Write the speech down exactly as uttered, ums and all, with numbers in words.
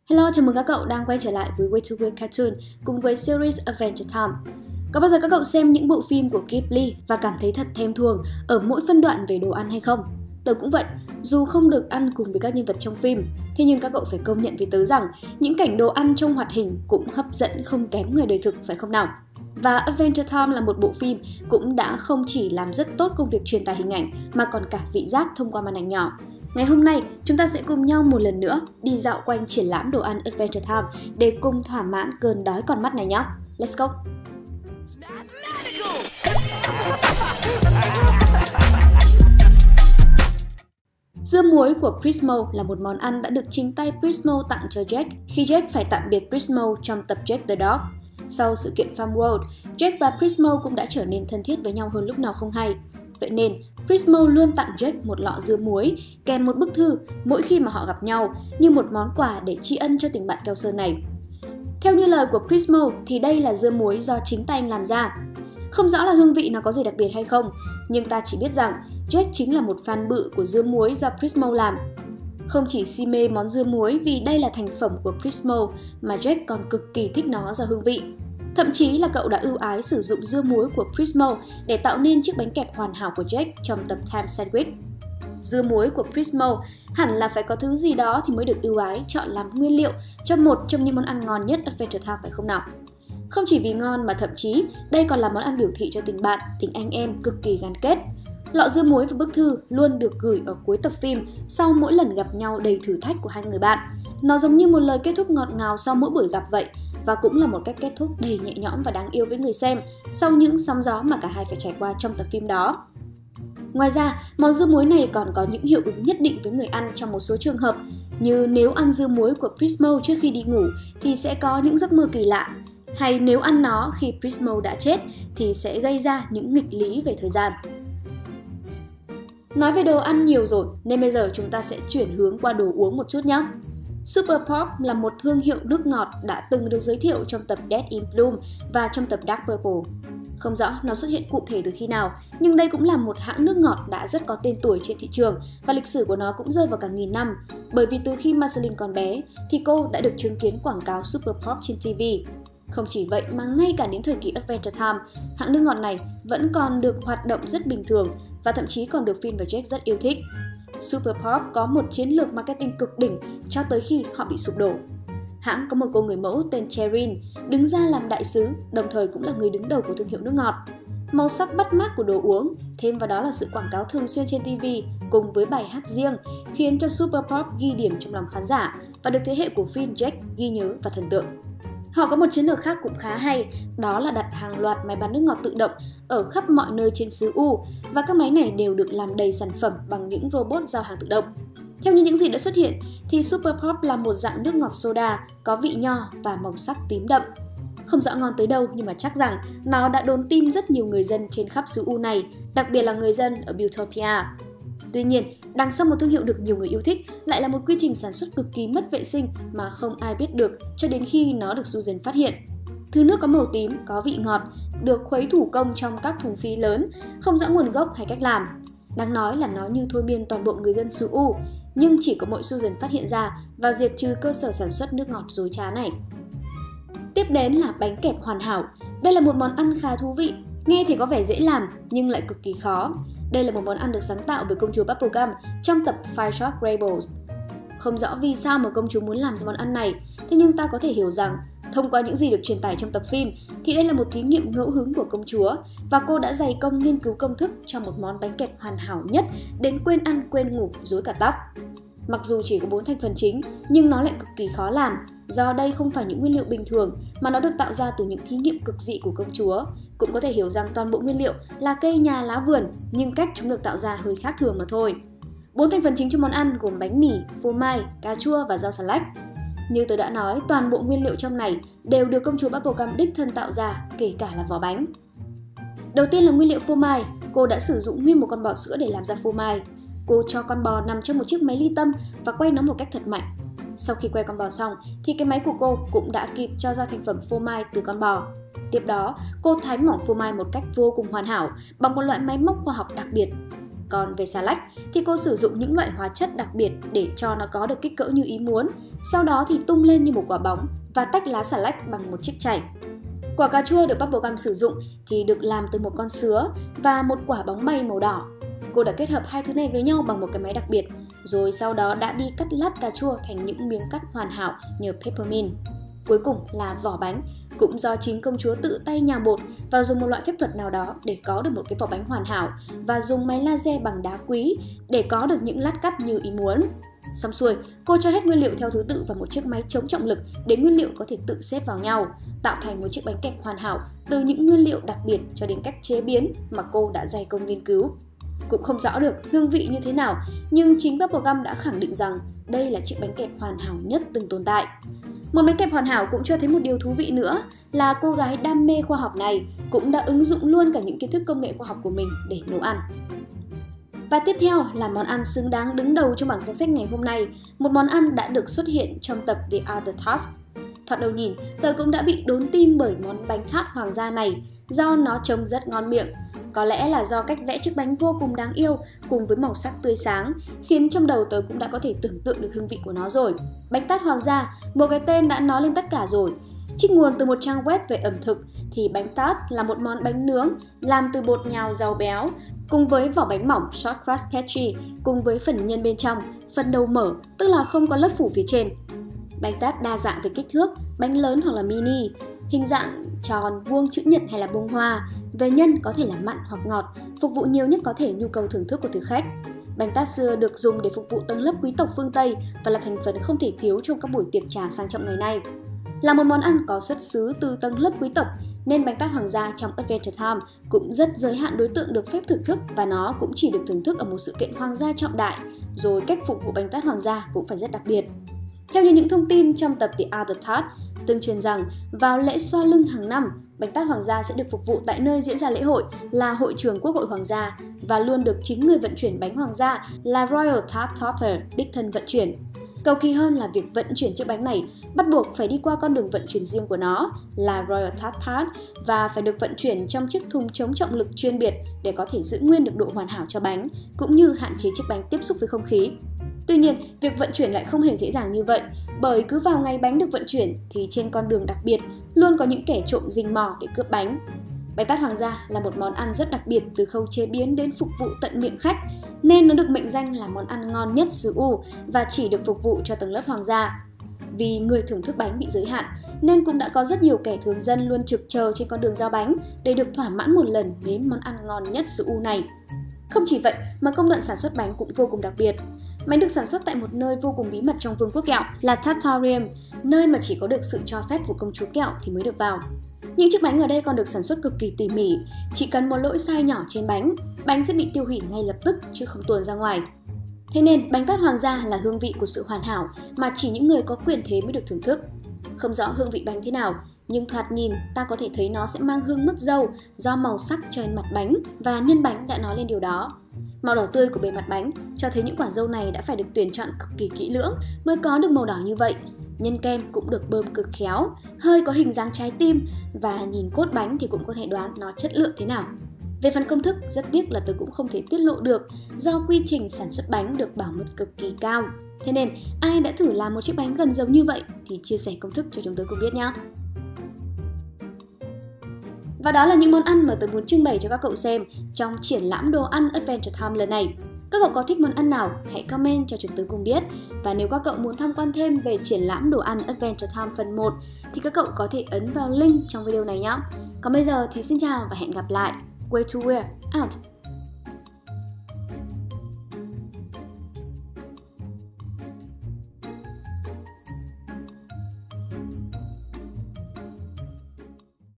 Hello, chào mừng các cậu đang quay trở lại với Way to Weird Cartoon cùng với series Adventure Time. Có bao giờ các cậu xem những bộ phim của Ghibli và cảm thấy thật thèm thuồng ở mỗi phân đoạn về đồ ăn hay không? Tớ cũng vậy, dù không được ăn cùng với các nhân vật trong phim, thế nhưng các cậu phải công nhận với tớ rằng những cảnh đồ ăn trong hoạt hình cũng hấp dẫn không kém người đời thực, phải không nào? Và Adventure Time là một bộ phim cũng đã không chỉ làm rất tốt công việc truyền tải hình ảnh mà còn cả vị giác thông qua màn ảnh nhỏ. Ngày hôm nay, chúng ta sẽ cùng nhau một lần nữa đi dạo quanh triển lãm đồ ăn Adventure Time để cùng thỏa mãn cơn đói con mắt này nhé. Let's go! Dưa muối của Prismo là một món ăn đã được chính tay Prismo tặng cho Jack khi Jack phải tạm biệt Prismo trong tập Jack the Dog. Sau sự kiện Farm World, Jack và Prismo cũng đã trở nên thân thiết với nhau hơn lúc nào không hay. Vậy nên, Prismo luôn tặng Jack một lọ dưa muối kèm một bức thư mỗi khi mà họ gặp nhau như một món quà để tri ân cho tình bạn keo sơn này. Theo như lời của Prismo thì đây là dưa muối do chính tay anh làm ra. Không rõ là hương vị nó có gì đặc biệt hay không, nhưng ta chỉ biết rằng Jack chính là một fan bự của dưa muối do Prismo làm. Không chỉ si mê món dưa muối vì đây là thành phẩm của Prismo mà Jack còn cực kỳ thích nó do hương vị. Thậm chí là cậu đã ưu ái sử dụng dưa muối của Prismo để tạo nên chiếc bánh kẹp hoàn hảo của Jack trong tập Time Sandwich. Dưa muối của Prismo hẳn là phải có thứ gì đó thì mới được ưu ái chọn làm nguyên liệu cho một trong những món ăn ngon nhất Adventure Time, phải không nào? Không chỉ vì ngon mà thậm chí đây còn là món ăn biểu thị cho tình bạn, tình anh em cực kỳ gắn kết. Lọ dưa muối và bức thư luôn được gửi ở cuối tập phim sau mỗi lần gặp nhau đầy thử thách của hai người bạn. Nó giống như một lời kết thúc ngọt ngào sau mỗi buổi gặp vậy, và cũng là một cách kết thúc đầy nhẹ nhõm và đáng yêu với người xem sau những sóng gió mà cả hai phải trải qua trong tập phim đó. Ngoài ra, món dưa muối này còn có những hiệu ứng nhất định với người ăn trong một số trường hợp, như nếu ăn dưa muối của Prismo trước khi đi ngủ thì sẽ có những giấc mơ kỳ lạ, hay nếu ăn nó khi Prismo đã chết thì sẽ gây ra những nghịch lý về thời gian. Nói về đồ ăn nhiều rồi nên bây giờ chúng ta sẽ chuyển hướng qua đồ uống một chút nhé. Super Pop là một thương hiệu nước ngọt đã từng được giới thiệu trong tập Dead in Bloom và trong tập Dark Purple. Không rõ nó xuất hiện cụ thể từ khi nào, nhưng đây cũng là một hãng nước ngọt đã rất có tên tuổi trên thị trường và lịch sử của nó cũng rơi vào cả nghìn năm, bởi vì từ khi Marceline còn bé thì cô đã được chứng kiến quảng cáo Super Pop trên ti vi. Không chỉ vậy mà ngay cả đến thời kỳ Adventure Time, hãng nước ngọt này vẫn còn được hoạt động rất bình thường và thậm chí còn được Finn và Jack rất yêu thích. Super Pop có một chiến lược marketing cực đỉnh cho tới khi họ bị sụp đổ. Hãng có một cô người mẫu tên Cherin đứng ra làm đại sứ, đồng thời cũng là người đứng đầu của thương hiệu nước ngọt. Màu sắc bắt mắt của đồ uống, thêm vào đó là sự quảng cáo thường xuyên trên ti vi cùng với bài hát riêng khiến cho Super Pop ghi điểm trong lòng khán giả và được thế hệ của Finn, Jack ghi nhớ và thần tượng. Họ có một chiến lược khác cũng khá hay, đó là đặt hàng loạt máy bán nước ngọt tự động ở khắp mọi nơi trên xứ U và các máy này đều được làm đầy sản phẩm bằng những robot giao hàng tự động. Theo như những gì đã xuất hiện thì Super Pop là một dạng nước ngọt soda có vị nho và màu sắc tím đậm. Không rõ ngon tới đâu nhưng mà chắc rằng nó đã đốn tim rất nhiều người dân trên khắp xứ U này, đặc biệt là người dân ở Builtopia. Tuy nhiên, đằng sau một thương hiệu được nhiều người yêu thích lại là một quy trình sản xuất cực kỳ mất vệ sinh mà không ai biết được cho đến khi nó được Susan phát hiện. Thứ nước có màu tím, có vị ngọt, được khuấy thủ công trong các thùng phi lớn, không rõ nguồn gốc hay cách làm. Đáng nói là nó như thôi miên toàn bộ người dân xứ U, nhưng chỉ có mỗi Susan phát hiện ra và diệt trừ cơ sở sản xuất nước ngọt dối trá này. Tiếp đến là bánh kẹp hoàn hảo. Đây là một món ăn khá thú vị, nghe thì có vẻ dễ làm nhưng lại cực kỳ khó. Đây là một món ăn được sáng tạo bởi công chúa Bubblegum trong tập Five Short Rebels. Không rõ vì sao mà công chúa muốn làm ra món ăn này, thế nhưng ta có thể hiểu rằng thông qua những gì được truyền tải trong tập phim thì đây là một thí nghiệm ngẫu hứng của công chúa và cô đã dày công nghiên cứu công thức cho một món bánh kẹp hoàn hảo nhất đến quên ăn quên ngủ rối cả tóc. Mặc dù chỉ có bốn thành phần chính nhưng nó lại cực kỳ khó làm, do đây không phải những nguyên liệu bình thường mà nó được tạo ra từ những thí nghiệm cực dị của công chúa. Cũng có thể hiểu rằng toàn bộ nguyên liệu là cây nhà lá vườn nhưng cách chúng được tạo ra hơi khác thường mà thôi. Bốn thành phần chính trong món ăn gồm bánh mì, phô mai, cà chua và rau xà lách. Như tôi đã nói, toàn bộ nguyên liệu trong này đều được công chúa Bubblegum đích thân tạo ra, kể cả là vỏ bánh. Đầu tiên là nguyên liệu phô mai, cô đã sử dụng nguyên một con bò sữa để làm ra phô mai. Cô cho con bò nằm trong một chiếc máy ly tâm và quay nó một cách thật mạnh. Sau khi quay con bò xong thì cái máy của cô cũng đã kịp cho ra thành phẩm phô mai từ con bò. Tiếp đó, cô thái mỏng phô mai một cách vô cùng hoàn hảo bằng một loại máy móc khoa học đặc biệt. Còn về xà lách thì cô sử dụng những loại hóa chất đặc biệt để cho nó có được kích cỡ như ý muốn, sau đó thì tung lên như một quả bóng và tách lá xà lách bằng một chiếc chày. Quả cà chua được Bubblegum sử dụng thì được làm từ một con sứa và một quả bóng bay màu đỏ. Cô đã kết hợp hai thứ này với nhau bằng một cái máy đặc biệt, rồi sau đó đã đi cắt lát cà chua thành những miếng cắt hoàn hảo nhờ peppermint. Cuối cùng là vỏ bánh, cũng do chính công chúa tự tay nhào bột và dùng một loại phép thuật nào đó để có được một cái vỏ bánh hoàn hảo và dùng máy laser bằng đá quý để có được những lát cắt như ý muốn. Xong xuôi, cô cho hết nguyên liệu theo thứ tự vào một chiếc máy chống trọng lực để nguyên liệu có thể tự xếp vào nhau, tạo thành một chiếc bánh kẹp hoàn hảo từ những nguyên liệu đặc biệt cho đến cách chế biến mà cô đã dày công nghiên cứu. Cũng không rõ được hương vị như thế nào, nhưng chính Bubblegum đã khẳng định rằng đây là chiếc bánh kẹp hoàn hảo nhất từng tồn tại. Một bánh kẹp hoàn hảo cũng cho thấy một điều thú vị nữa là cô gái đam mê khoa học này cũng đã ứng dụng luôn cả những kiến thức công nghệ khoa học của mình để nấu ăn. Và tiếp theo là món ăn xứng đáng đứng đầu trong bảng danh sách ngày hôm nay, một món ăn đã được xuất hiện trong tập The Other Tarts. Thoạt đầu nhìn, tớ cũng đã bị đốn tim bởi món bánh tart hoàng gia này do nó trông rất ngon miệng. Có lẽ là do cách vẽ chiếc bánh vô cùng đáng yêu cùng với màu sắc tươi sáng khiến trong đầu tớ cũng đã có thể tưởng tượng được hương vị của nó rồi. Bánh tart hoàng gia, một cái tên đã nói lên tất cả rồi. Trích nguồn từ một trang web về ẩm thực thì bánh tart là một món bánh nướng làm từ bột nhào giàu béo cùng với vỏ bánh mỏng short crust pastry cùng với phần nhân bên trong, phần đầu mở tức là không có lớp phủ phía trên. Bánh tart đa dạng về kích thước, bánh lớn hoặc là mini, hình dạng tròn, vuông, chữ nhật hay là bông hoa. Về nhân có thể là mặn hoặc ngọt, phục vụ nhiều nhất có thể nhu cầu thưởng thức của thực khách. Bánh tart xưa được dùng để phục vụ tầng lớp quý tộc phương Tây và là thành phần không thể thiếu trong các buổi tiệc trà sang trọng ngày nay. Là một món ăn có xuất xứ từ tầng lớp quý tộc nên bánh tart hoàng gia trong Adventure Time cũng rất giới hạn đối tượng được phép thưởng thức và nó cũng chỉ được thưởng thức ở một sự kiện hoàng gia trọng đại, rồi cách phục vụ bánh tart hoàng gia cũng phải rất đặc biệt. Theo như những thông tin trong tập The Other Tarts, tương truyền rằng vào lễ xoa lưng hàng năm, bánh tart hoàng gia sẽ được phục vụ tại nơi diễn ra lễ hội là hội trường Quốc hội Hoàng gia và luôn được chính người vận chuyển bánh hoàng gia là Royal Tart Totter đích thân vận chuyển. Cầu kỳ hơn là việc vận chuyển chiếc bánh này bắt buộc phải đi qua con đường vận chuyển riêng của nó là Royal Tart Path và phải được vận chuyển trong chiếc thùng chống trọng lực chuyên biệt để có thể giữ nguyên được độ hoàn hảo cho bánh, cũng như hạn chế chiếc bánh tiếp xúc với không khí. Tuy nhiên, việc vận chuyển lại không hề dễ dàng như vậy, bởi cứ vào ngày bánh được vận chuyển thì trên con đường đặc biệt luôn có những kẻ trộm rình mò để cướp bánh. Bánh tart hoàng gia là một món ăn rất đặc biệt từ khâu chế biến đến phục vụ tận miệng khách, nên nó được mệnh danh là món ăn ngon nhất xứ U và chỉ được phục vụ cho tầng lớp hoàng gia. Vì người thưởng thức bánh bị giới hạn, nên cũng đã có rất nhiều kẻ thường dân luôn trực chờ trên con đường giao bánh để được thỏa mãn một lần nếm món ăn ngon nhất xứ U này. Không chỉ vậy mà công đoạn sản xuất bánh cũng vô cùng đặc biệt. Bánh được sản xuất tại một nơi vô cùng bí mật trong vương quốc kẹo là Tartarium, nơi mà chỉ có được sự cho phép của công chúa kẹo thì mới được vào. Những chiếc bánh ở đây còn được sản xuất cực kỳ tỉ mỉ, chỉ cần một lỗi sai nhỏ trên bánh, bánh sẽ bị tiêu hủy ngay lập tức chứ không tuồn ra ngoài. Thế nên bánh tart hoàng gia là hương vị của sự hoàn hảo mà chỉ những người có quyền thế mới được thưởng thức. Không rõ hương vị bánh thế nào, nhưng thoạt nhìn ta có thể thấy nó sẽ mang hương mứt dâu do màu sắc trên mặt bánh và nhân bánh đã nói lên điều đó. Màu đỏ tươi của bề mặt bánh cho thấy những quả dâu này đã phải được tuyển chọn cực kỳ kỹ lưỡng mới có được màu đỏ như vậy. Nhân kem cũng được bơm cực khéo, hơi có hình dáng trái tim và nhìn cốt bánh thì cũng có thể đoán nó chất lượng thế nào. Về phần công thức, rất tiếc là tôi cũng không thể tiết lộ được do quy trình sản xuất bánh được bảo mật cực kỳ cao. Thế nên ai đã thử làm một chiếc bánh gần giống như vậy thì chia sẻ công thức cho chúng tôi cùng biết nhé. Và đó là những món ăn mà tôi muốn trưng bày cho các cậu xem trong triển lãm đồ ăn Adventure Time lần này. Các cậu có thích món ăn nào? Hãy comment cho chúng tôi cùng biết. Và nếu các cậu muốn tham quan thêm về triển lãm đồ ăn Adventure Time phần một thì các cậu có thể ấn vào link trong video này nhé. Còn bây giờ thì xin chào và hẹn gặp lại. Way to Wear out!